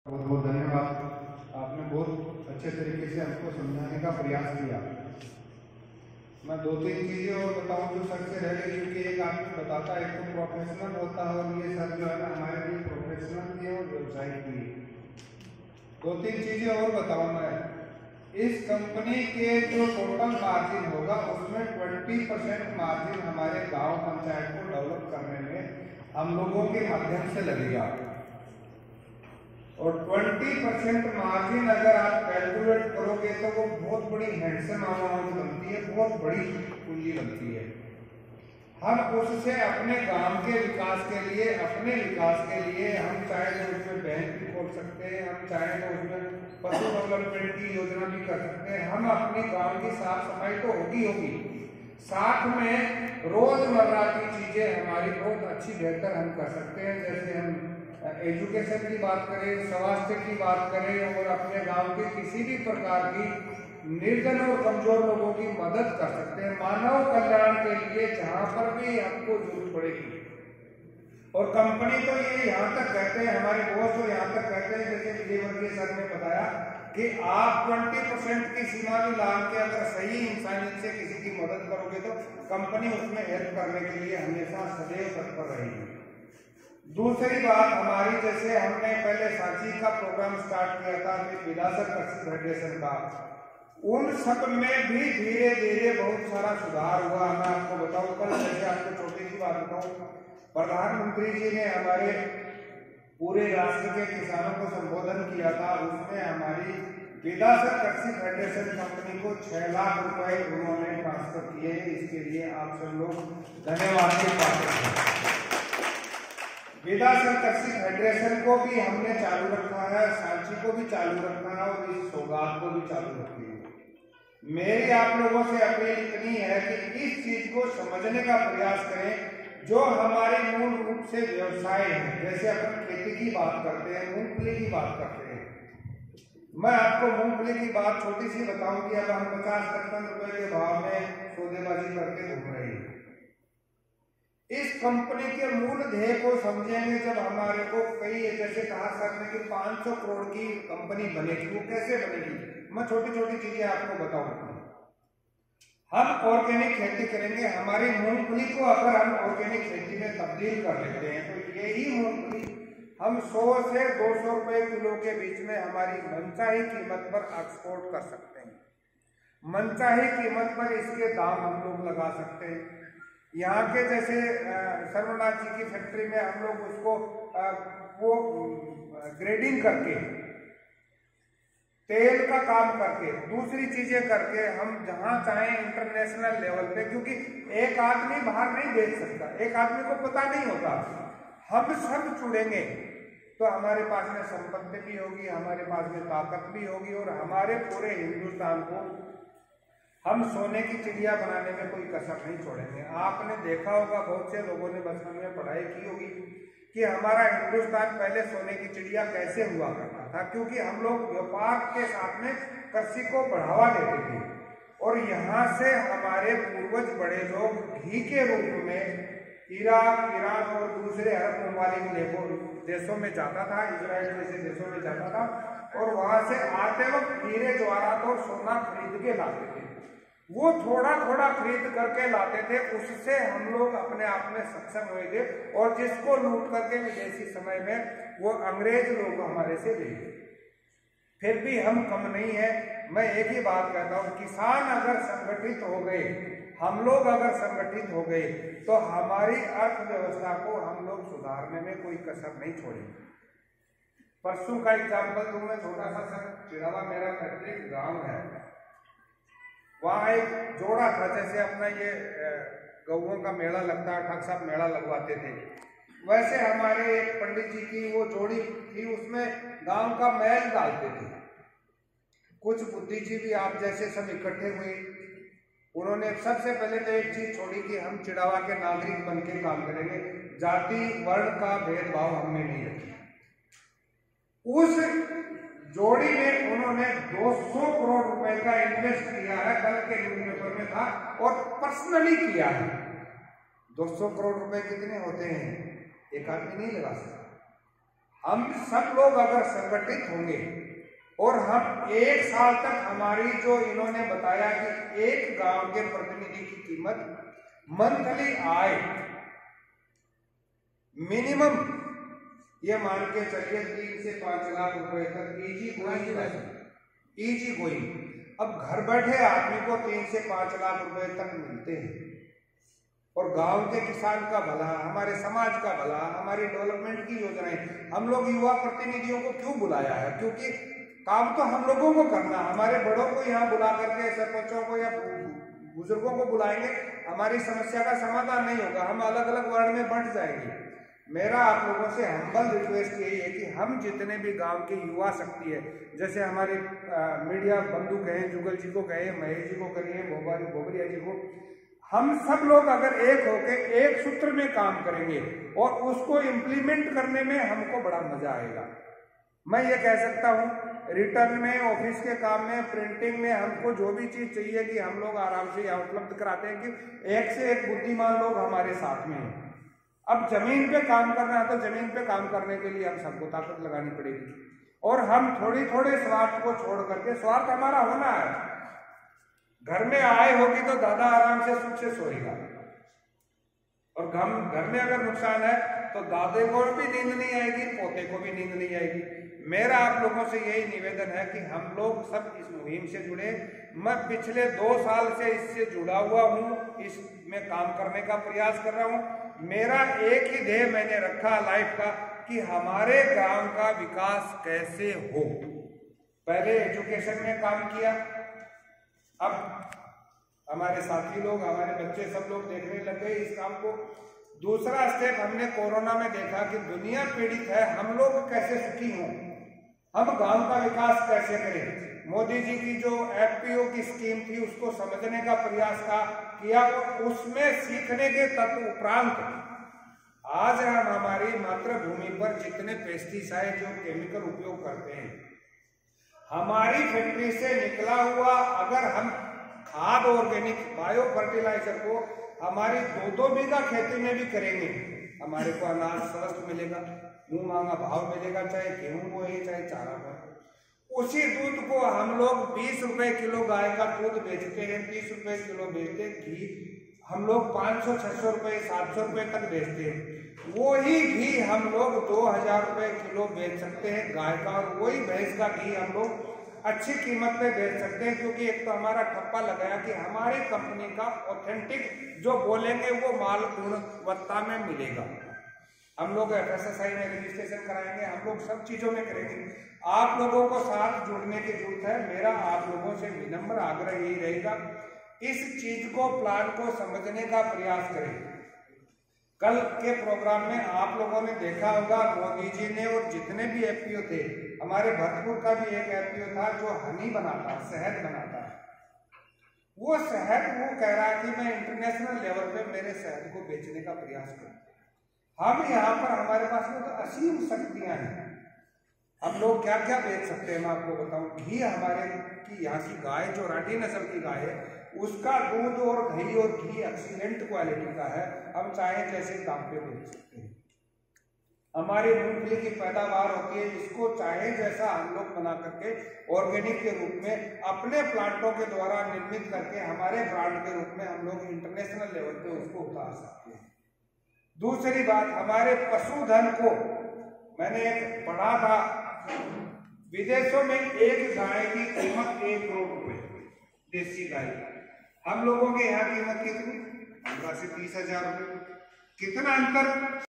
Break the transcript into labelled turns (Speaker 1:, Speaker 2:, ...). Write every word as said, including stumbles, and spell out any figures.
Speaker 1: बहुत बहुत धन्यवाद। आपने बहुत अच्छे तरीके से हमको समझाने का प्रयास किया। मैं दो तीन चीज़ें और बताऊं जो सर से रह गई, क्योंकि एक आदमी बताता है एक तो प्रोफेशनल होता है और ये सर जो है ना हमारे लिए प्रोफेशनल भी और व्यवसायिक भी। दो तीन चीज़ें और बताऊं मैं। इस कंपनी के जो टोटल मार्जिन होगा उसमें ट्वेंटी परसेंट मार्जिन हमारे गांव पंचायत को डेवलप करने में हम लोगों के माध्यम से लगेगा और ट्वेंटी परसेंट मार्जिन अगर आप कैलकुलेट करोगे तो वो बहुत बड़ी हैंडसम अमाउंट बनती है, बहुत बड़ी पूंजी बनती है। हम उससे अपने गांव के विकास के लिए, अपने विकास के लिए हम चाहे तो उसमें बैंक भी खोल सकते हैं, हम चाहे तो उसमें पशु डेवलपमेंट की योजना भी कर सकते हैं। हम अपने गांव की साफ सफाई तो होगी होगी साथ में रोजमर्रा की चीजें हमारी बहुत अच्छी बेहतर हम कर सकते हैं। जैसे हम एजुकेशन की बात करें, स्वास्थ्य की बात करें और अपने गांव के किसी भी प्रकार की निर्धन और कमजोर लोगों की मदद कर सकते हैं मानव कल्याण के लिए जहां पर भी आपको जरूरत पड़ेगी। और कंपनी तो ये यहाँ तक कहते हैं, हमारे बॉस तो यहाँ तक कहते हैं, जैसे विजय वर्गीय सर ने बताया कि आप ट्वेंटी परसेंट की सीमा भी लाभ के अगर सही इंसानियत से किसी की मदद करोगे तो कंपनी उसमें हेल्प करने के लिए हमेशा सदैव तत्पर रहेगी। दूसरी बात हमारी, जैसे हमने पहले सांची का प्रोग्राम स्टार्ट किया था विरासत फेडरेशन का, उन सब में भी धीरे धीरे बहुत सारा सुधार हुआ। मैं आपको बताऊं, कल जैसे आपको छोटी सी बात बताऊं, प्रधानमंत्री जी ने हमारे पूरे राष्ट्र के किसानों को संबोधन किया था, उसमें हमारी विरासत कृषि फेडरेशन कंपनी को छह लाख रुपए उन्होंने ट्रांसफर किए। इसके लिए आप सब लोग धन्यवाद के पात्र हैं। विरासत कृषि फेडरेशन को भी हमने चालू रखा है, सांची को भी चालू रखा है और इस सौगात को भी चालू रखी है। मेरी आप लोगों से अपील इतनी है कि इस चीज को समझने का प्रयास करें जो हमारे मूल रूप से व्यवसाय है। जैसे अपन खेती की बात करते हैं, मूंगफली की बात करते हैं, मैं आपको मूंगफली की बात छोटी सी बताऊं कि अब हम पचास पचपन रुपए के भाव में सौदेबाजी करके घूम रहे हैं। इस कंपनी के मूल ध्येय को समझेंगे जब हमारे को कई, जैसे कहा सर ने कि पाँच सौ करोड़ की कंपनी बनेगी, वो कैसे बनेगी, मैं छोटी छोटी चीजें आपको बताऊंगा। हम ऑर्गेनिक खेती करेंगे, हमारी मूंगफली को अगर हम ऑर्गेनिक खेती में तब्दील कर लेते हैं तो यही मूंगफली हम सौ से दो सौ रुपए किलो के बीच में हमारी मनचाही कीमत पर एक्सपोर्ट कर सकते हैं। मनचाही कीमत पर इसके दाम हम लोग लगा सकते हैं। यहाँ के जैसे सर्वनाथ जी की फैक्ट्री में हम लोग उसको आ, वो ग्रेडिंग करके, तेल का काम करके, दूसरी चीजें करके हम जहां चाहें इंटरनेशनल लेवल पे, क्योंकि एक आदमी बाहर नहीं बेच सकता, एक आदमी को पता नहीं होता, हम सब जुड़ेंगे तो हमारे पास में संपत्ति भी होगी, हमारे पास में ताकत भी होगी और हमारे पूरे हिंदुस्तान को हम सोने की चिड़िया बनाने में कोई कसर नहीं छोड़ेंगे। आपने देखा होगा, बहुत से लोगों ने बचपन में पढ़ाई की होगी कि हमारा हिंदुस्तान पहले सोने की चिड़िया कैसे हुआ करता था, क्योंकि हम लोग व्यापार के साथ में कृषि को बढ़ावा देते थे और यहाँ से हमारे पूर्वज बड़े लोग घी के रूप में इराक, ईरान और दूसरे अरब ममालिक देशों में जाता था, इजराइल जैसे देशों में जाता था और वहां से आते वक्त हीरे जवाहरात और सोना खरीद के लाते थे। वो थोड़ा थोड़ा खरीद करके लाते थे, उससे हम लोग अपने आप में सक्षम हुए थे और जिसको लूट करके विदेशी समय में वो अंग्रेज लोग हमारे से ले गए। फिर भी हम कम नहीं है। मैं एक ही बात कहता हूँ, किसान अगर संगठित हो गए, हम लोग अगर संगठित हो गए तो हमारी अर्थव्यवस्था को हम लोग सुधारने में कोई कसर नहीं छोड़ेंगे। परसों का एग्जाम्पल दूं मैं छोटा सा, सर चिड़ावा मेरा पैतृक गांव है, वहाँ एक जोड़ा था, जैसे अपना ये गौओं का मेला लगता है, ठाकुर साहब मेला लगवाते थे, वैसे हमारे एक पंडित जी की वो जोड़ी थी, उसमें गांव का मैल डालते थे। कुछ बुद्धिजीवी आप जैसे सब इकट्ठे हुए, उन्होंने सबसे पहले तो एक चीज छोड़ी कि हम चिड़ावा के नागरिक बन के काम करेंगे, जाति वर्ण का भेदभाव हमने नहीं रखा। उस जोड़ी में उन्होंने दो सौ करोड़ रुपए का इन्वेस्ट किया है, कल के न्यूज़पेपर में था, और पर्सनली किया है। दो सौ करोड़ रुपए कितने होते हैं, एक आदमी नहीं लगा सकता। हम सब लोग अगर संगठित होंगे और हम एक साल तक, हमारी जो इन्होंने बताया कि एक गांव के प्रतिनिधि की कीमत मंथली आय मिनिमम ये मान के चलिए तीन से पांच लाख रुपए तक इजी गोइंग इजी गोइंग। अब घर बैठे आदमी को तीन से पांच लाख रुपए तक मिलते हैं और गांव के किसान का भला, हमारे समाज का भला, हमारी डेवलपमेंट की योजनाएं, हम लोग युवा प्रतिनिधियों को क्यों बुलाया है? क्योंकि काम तो हम लोगों को करना, हमारे बड़ों को यहाँ बुला करके सरपंचों को या बुजुर्गों को बुलाएंगे, हमारी समस्या का समाधान नहीं होगा, हम अलग अलग वार्ड में बंट जाएंगे। मेरा आप लोगों से हम्बल रिक्वेस्ट यही है कि हम जितने भी गांव की युवा शक्ति है, जैसे हमारे आ, मीडिया बंधु कहें, जुगल जी को कहें, महेश जी को करिए, बोबरिया जी को, हम सब लोग अगर एक होकर एक सूत्र में काम करेंगे और उसको इम्प्लीमेंट करने में हमको बड़ा मजा आएगा। मैं ये कह सकता हूँ, रिटर्न में, ऑफिस के काम में, प्रिंटिंग में हमको जो भी चीज चाहिए कि हम लोग आराम से यहाँ उपलब्ध कराते हैं कि एक से एक बुद्धिमान लोग हमारे साथ में हैं। अब जमीन पे काम करना है तो जमीन पे काम करने के लिए हम सबको ताकत लगानी पड़ेगी और हम थोड़ी थोड़े स्वार्थ को छोड़ करके, स्वार्थ हमारा होना है, घर में आय होगी तो दादा आराम से सुख से सोएगा और हम घर में अगर नुकसान है तो दादे को भी नींद नहीं आएगी, पोते को भी नींद नहीं आएगी। मेरा आप लोगों से यही निवेदन है कि हम लोग सब इस मुहिम से जुड़े। मैं पिछले दो साल से इससे जुड़ा हुआ हूँ, इसमें काम करने का प्रयास कर रहा हूँ। मेरा एक ही ध्येय मैंने रखा लाइफ का कि हमारे गांव का विकास कैसे हो। पहले एजुकेशन में काम किया, अब हमारे साथी लोग, हमारे बच्चे सब लोग देखने लग गए इस काम को। दूसरा स्टेप हमने कोरोना में देखा कि दुनिया पीड़ित है, हम लोग कैसे सुखी हों, हम गांव का विकास कैसे करें। मोदी जी की जो एफपीओ की स्कीम थी उसको समझने का प्रयास का किया और उसमें सीखने के तत्व उपरांत आज हम हमारी मातृभूमि पर जितने पेस्टिसाइड जो केमिकल उपयोग करते हैं, हमारी फैक्ट्री से निकला हुआ अगर हम खाद, ऑर्गेनिक बायो फर्टिलाइजर को हमारी दो दो बीघा खेती में भी करेंगे, हमारे को अनाज स्वस्थ मिलेगा, मुंह मांगा भाव मिलेगा, चाहे गेहूं को है चाहे चारा को। उसी दूध को हम लोग बीस रुपए किलो गाय का दूध बेचते हैं, तीस रुपए किलो बेचते हैं। घी हम लोग पाँच सौ छह सौ रुपए सात सौ रुपए तक बेचते हैं। वही घी हम लोग दो हजार रुपए किलो बेच सकते हैं गाय का, और वही भैंस का घी हम लोग अच्छी कीमत पे बेच सकते हैं, क्योंकि एक तो हमारा ठप्पा लगाया कि हमारी कंपनी का ऑथेंटिक जो बोलेंगे वो माल गुणवत्ता में मिलेगा। हम लोग एफएसएसआई में रजिस्ट्रेशन कराएंगे, हम लोग सब चीजों में करेंगे। आप लोगों को साथ जुड़ने की जरूरत है। मेरा आप लोगों से विनम्र आग्रह यही रहेगा, इस चीज को, प्लान को समझने का प्रयास करें। कल के प्रोग्राम में आप लोगों ने देखा होगा, मोदी जी ने और जितने भी एफपीओ थे, हमारे भरतपुर का भी एक एफपीओ था जो हनी बनाता है, शहद बनाता है। वो शहद वो कह रहा है कि मैं इंटरनेशनल लेवल पे मेरे शहद को बेचने का प्रयास करूं। हम यहाँ पर, हमारे पास में तो असीम शक्तियां हैं, हम लोग क्या क्या बेच सकते हैं मैं आपको बताऊं। घी हमारे की यहाँ की गाय जो राठी नस्ल की गाय है, उसका दूध और दही और घी एक्सीलेंट क्वालिटी का है, हम चाहे जैसे दाम पे बेच सकते हैं। हमारी मूंगफली की पैदावार होती है, इसको चाहे जैसा हम लोग बना करके ऑर्गेनिक के रूप में अपने प्लांटों के द्वारा निर्मित करके हमारे ब्रांड के रूप में हम लोग इंटरनेशनल लेवल पे उसको उतार सकते हैं। दूसरी बात, हमारे पशुधन को, मैंने एक पढ़ा था विदेशों में एक गाय की कीमत एक करोड़ रुपए, देसी गाय। हम लोगों के यहाँ कीमत कितनी? पंद्रह से तीस हजार रुपए। कितना अंतर